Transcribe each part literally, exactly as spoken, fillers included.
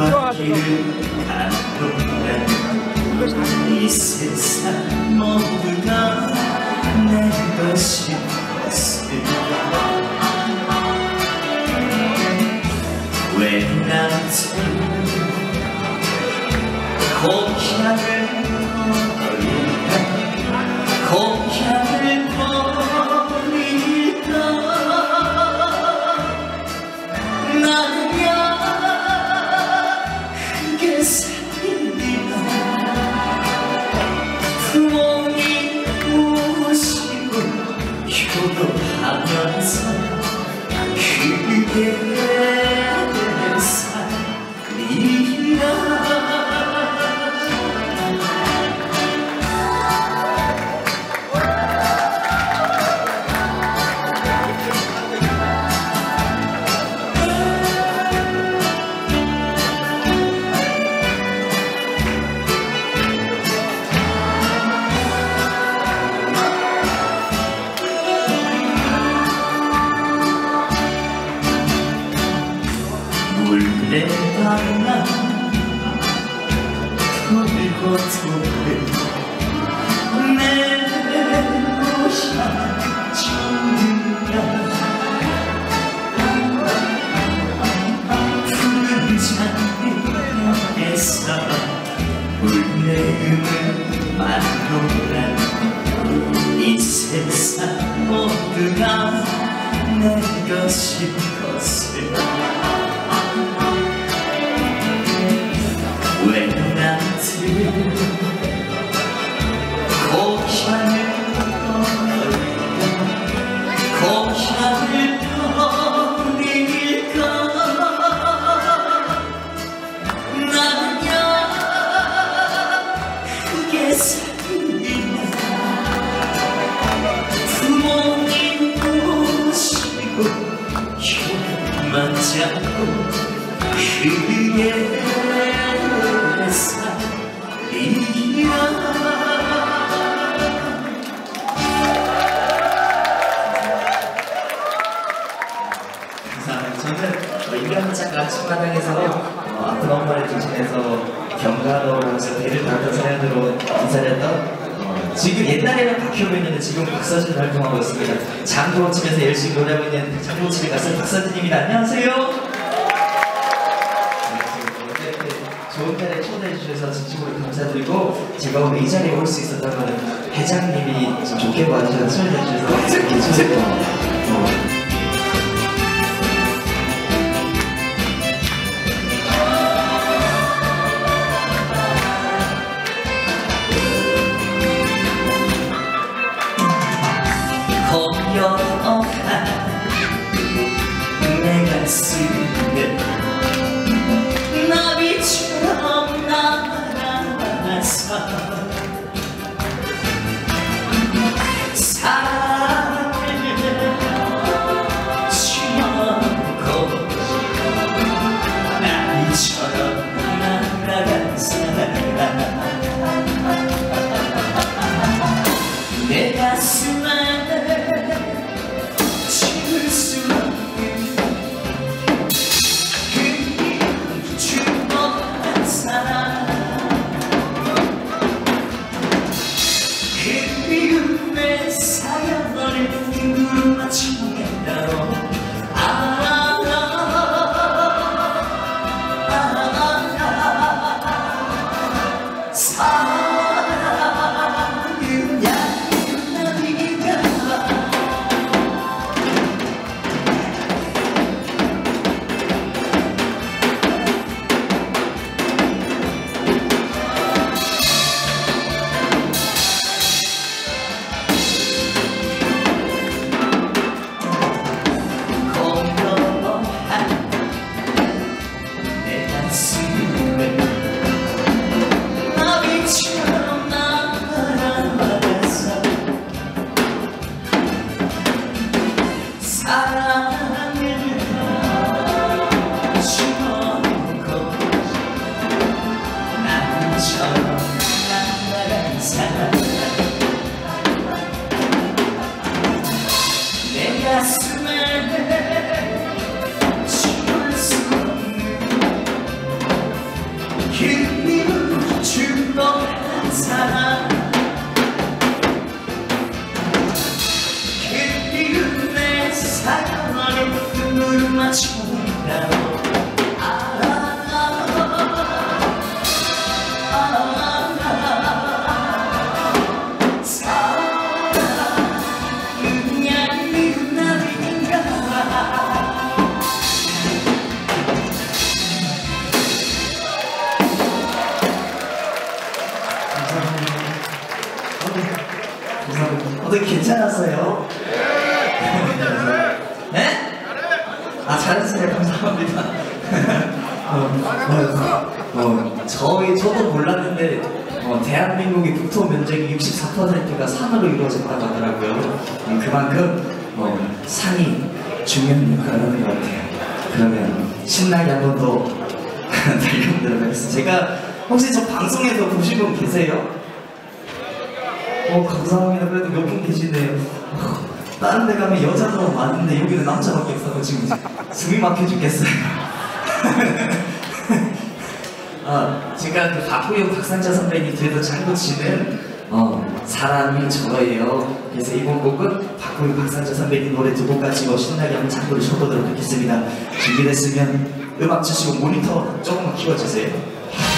걷길을 가노라. 이 세상 모두가 내 것이었을까. 왜 나한테 고향을 버릴까. 고향을 버릴까. 나는야 그게 살리나. 부모님 모시고 효도하면서 그게 살리나. 물레방아 돌고 돌고 내 모션 정든가. 푸른 장미에서 울내음을 만들어라. 이 세상 모두가 내 것인 것을. 왜 나한테 고향을 버릴까. 고향을 버릴까. 나는야 그게 살리나. 부모님 모시고 혀만 잡고 그게 저는 임경민 작가 아침마당에서 어, 아픈 엄마를 중심해서 경가도로 대를 받던 사연으로 인사를 했던 어, 지금 옛날에는 박효빈인데 지금 박서진 활동하고 있습니다. 장도 치면서 열심히 노래하고 있는 장도 치는 가수 박서진입니다. 안녕하세요. 좋은 자리에 초대해 주셔서 진심으로 감사드리고 제가 오늘 이 자리에 올 수 있었던 거는 회장님이 좀 좋게 봐주셔서 출연해 주셔서 이렇게 주셨고 고요한 내 가슴에 나비처럼 날아서 사랑을 심어놓고 나비처럼 날아간 사람. 내 가슴에 지울 수 없는 그 죽어간 사랑. 그 미움의 사연을 둥그런 마침에 따로 가슴에 지울 수 없는 어떻게 괜찮았어요? 네? 아 잘했어요. 감사합니다. 어, 어, 어, 저희 저도 몰랐는데 어, 대한민국의 국토 면적이 육십사 퍼센트가 산으로 이루어졌다고 하더라고요. 음, 그만큼 어, 산이 중요한 역할을 하는 것 같아요. 그러면 신나게 한 번 더 달려보도록 하겠습니다. 제가 혹시 저 방송에서 보신 분 계세요? 어 감사합니다. 그래도 몇 분 계시네요. 어, 다른 데 가면 여자도 많은데 여기는 남자밖에 없어서 지금 숨이 막혀 죽겠어요. 아, 제가 그 박호영 박상자 선배님 뒤에서 장구 치는 어, 사람이 저예요. 그래서 이번 곡은 박호영 박상자 선배님 노래 두 곡 가지고 신나게 한번 장구를 쳐보도록 하겠습니다. 준비됐으면 음악 주시고 모니터 조금만 키워주세요.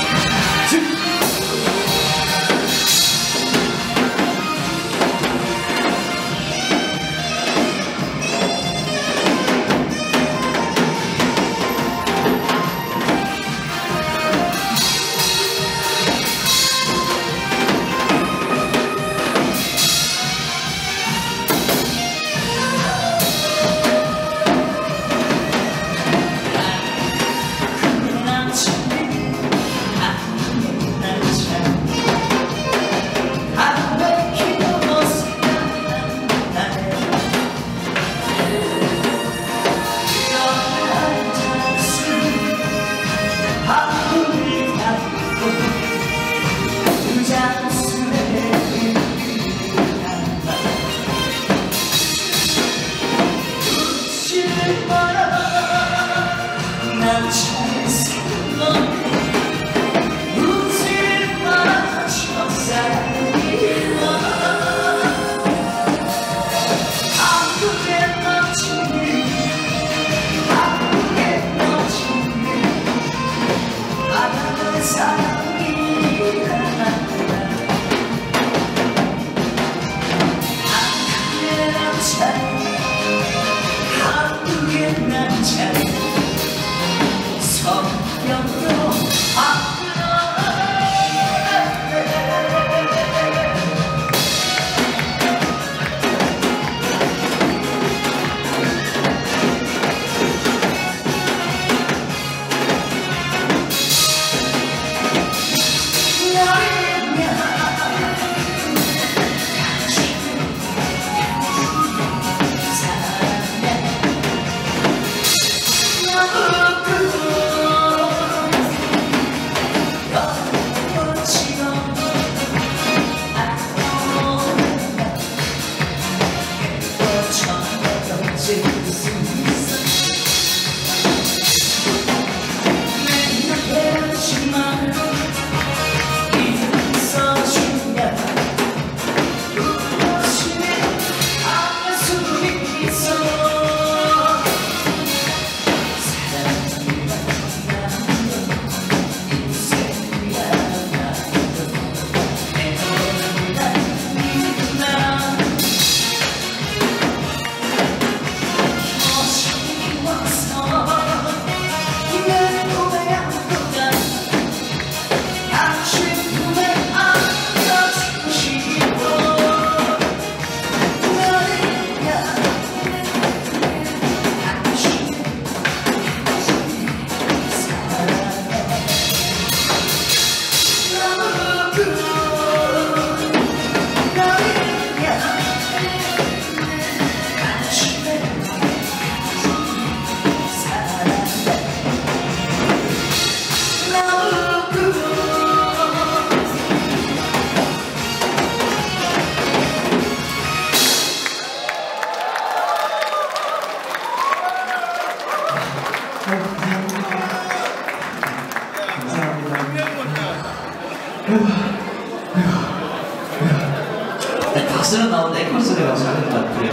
박수로 나온 에코 소리가 작은 것 같아요.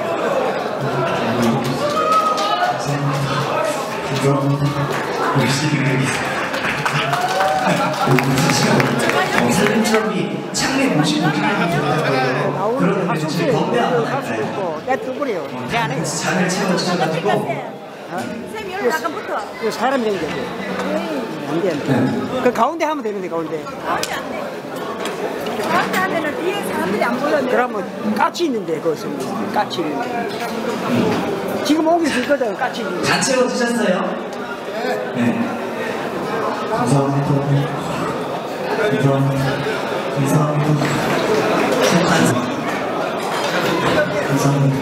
감사합니다. 감사합니다. 열심히 하겠습니다. 어, 살림처럼이 창내 모시고 기분이 좋다고요. 그러면 저희 건배 한번 할까요? 같이 잔을 채워주셔가지고 쌤 여기 약간 붙어. 그 사람 정도 돼. 안 돼, 안 돼. 그 가운데 하면 되는데, 가운데. 가운데 안 돼. 그렇게 하면은 뒤에 사람들이 안 보여. 그러면 까치 있는데 그것은 까치 있는데 지금 오기 있거든 까치 있는데. 다 채워주셨어요? 네. 감사합니다. 감사합니다. 감사합니다. 감사합니다.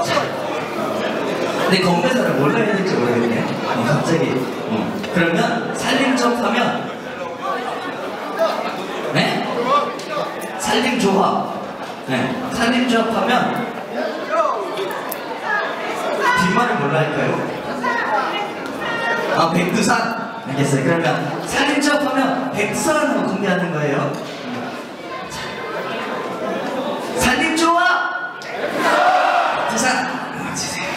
근데 건배사를 뭘로 해야 될지 모르겠네. 어, 갑자기. 어. 그러면 살림조합하면 네? 살림조합. 네. 살림조합하면 뒷말을 뭘로 할까요? 아, 백두산. 알겠어요. 그러면 살림조합하면 백두산으로 공개하는 거예요. 살림조합. 백두산. 주세요.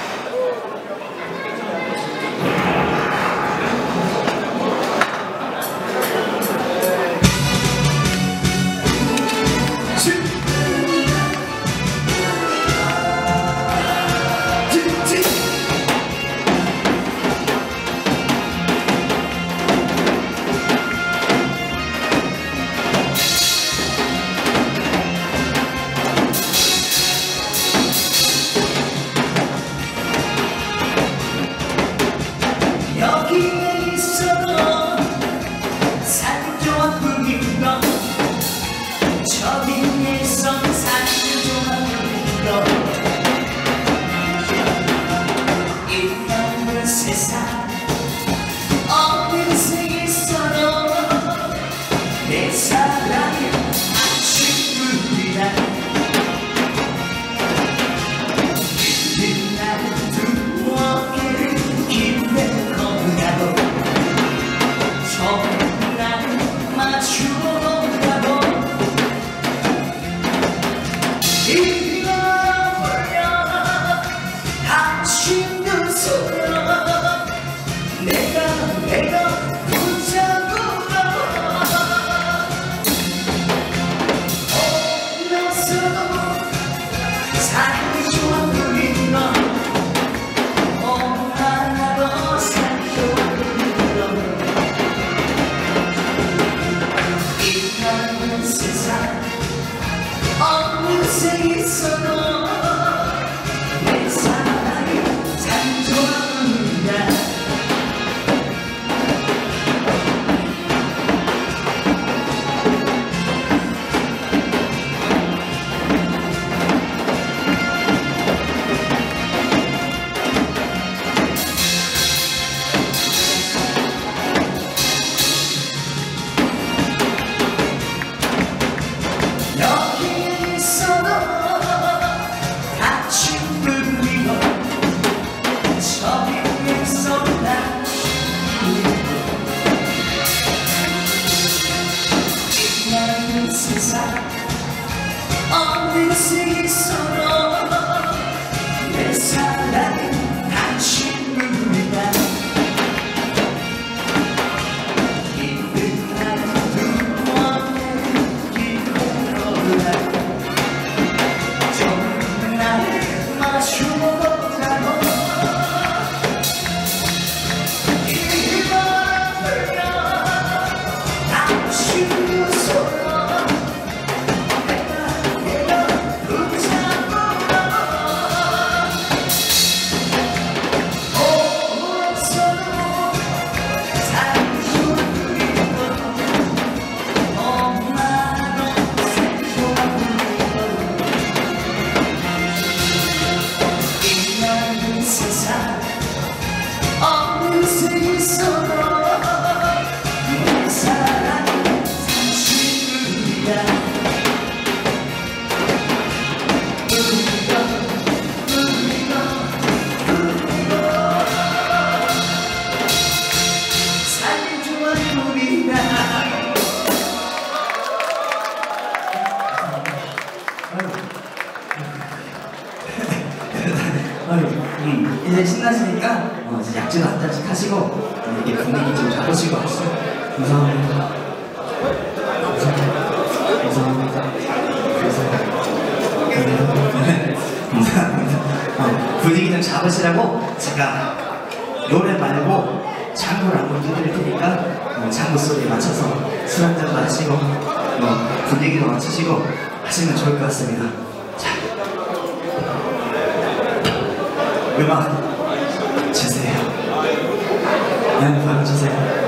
여기에 있어도 살림조합 분위기가 저기 위에선 살림조합 분위기가 이런 세상 어느 세에 있어도 내 사랑의 아침물이라 빛나는 두 어깨를 기대 정말 맞추어본다고 잃어버려 당신들 소녀 내가 내가 붙잡고가 올라서도 살기 좋아 보이는 엄마나도 살기 좋아 세상 어느 새 있어도 내 사랑이 산조합니다. 여기 있어도 같이 불리고 저기 위에서 나 빛나는 세상 어느 새 있어도 내 사랑은 당신뿐이다. 어느 새 있어도 내 사랑은 당신뿐이야. 우리가 우리가 우리가 살림조합 우리가 아유, 음, 이제 신나시니까 어, 이제 약주도 한 잔씩 하시고 어, 이게 분위기 좀 잡으시고 하시죠. 감사합니다. 감사합니다. 감사합니다. 감사합니다. 감사합니다. 어, 분위기 좀 잡으시라고 제가 노래 말고 장구를 한번 두드릴 테니까 어, 장구 소리에 맞춰서 술 한잔도 하시고 어, 분위기도 맞추시고 하시면 좋을 것 같습니다. 자, 음악 주세요. 음악 주세요.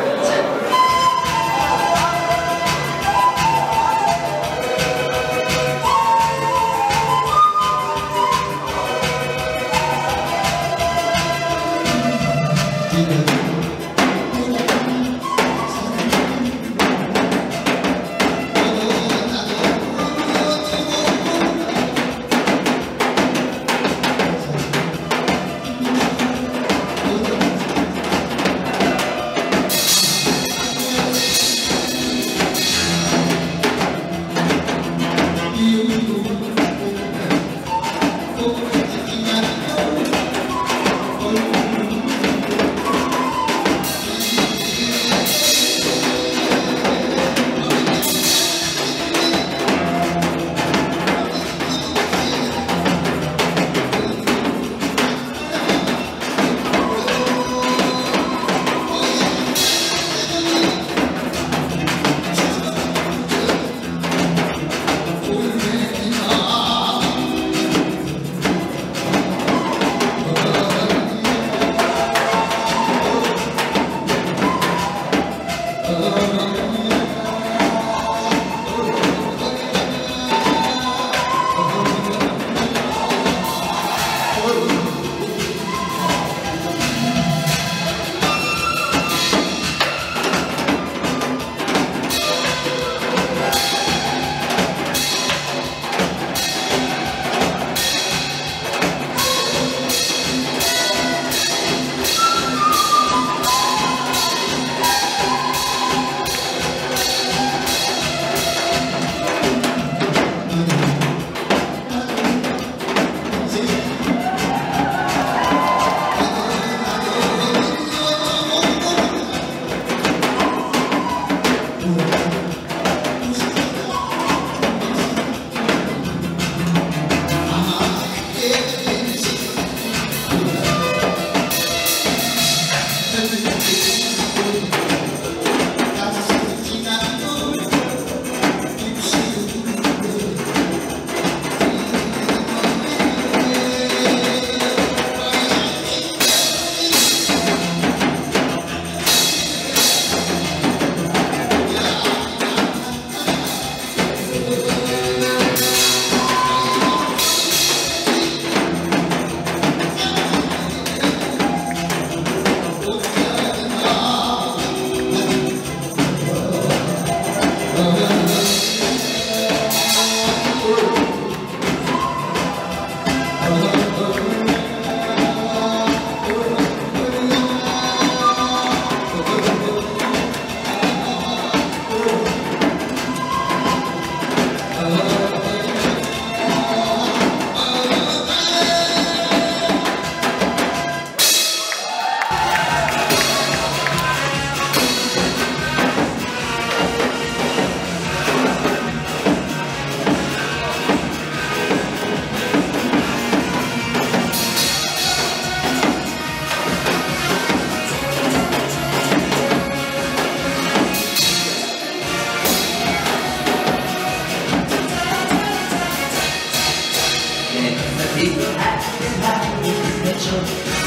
내